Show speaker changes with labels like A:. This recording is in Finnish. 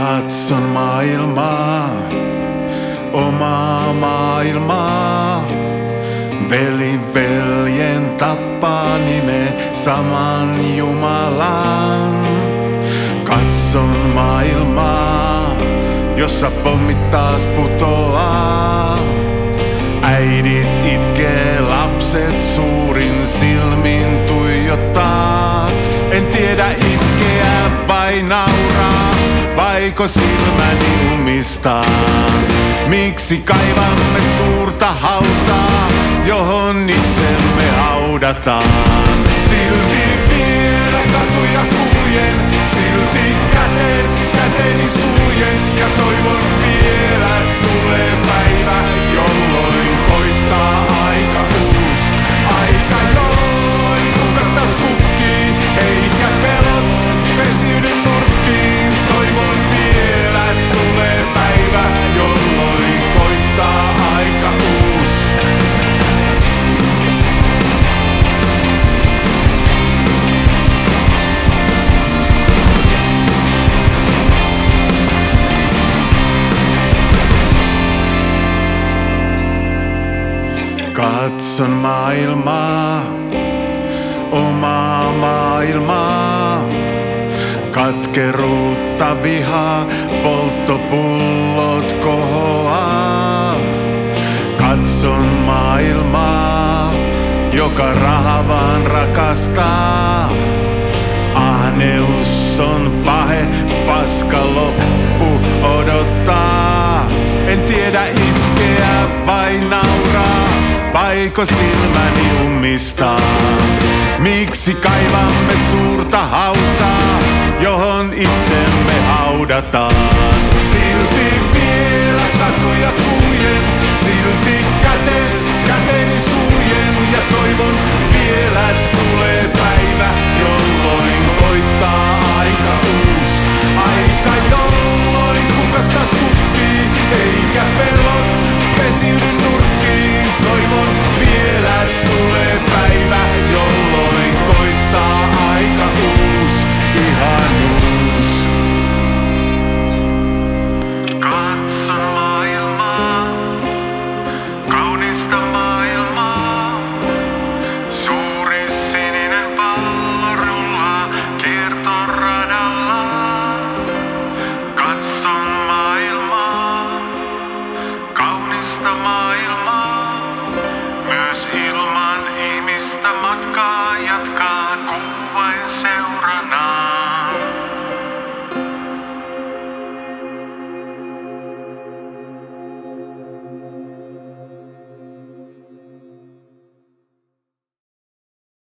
A: Katson maailmaa, omaa maailmaa. Veli veljen tappaa nimeen saman Jumalan. Katson maailmaa, jossa pommit taas putoaa. Äidit itkee, lapset suurin silmin tuijottaa. En tiedä itkeä vai nauraa, vaiko silmäni ummistaa. Miksi kaivamme suurta hautaa, johon itsemme haudataan? Silti vielä katuja kuljen, silti kätes käteni suljen. Ja toivon vielä tulee päivä, jolloin koittaa aika uus. Aika jolloin kukat taas kukkii, eikä pelot pesiydy nurkkiin. Toivon vielä tulee päivä, jolloin koittaa aika uus. Katson maailmaa, omaa maailmaa. Katkeruutta, vihaa, polttopullot kohoaa. Katson maailmaa, joka raha vaan rakastaa. Ahneus on pahe, paska loppu odottaa. En tiedä itkeä vai nauraa, vaiko silmäni ummistaa. Miksi kaivamme suurta hautaa, johon itsemme haudataan?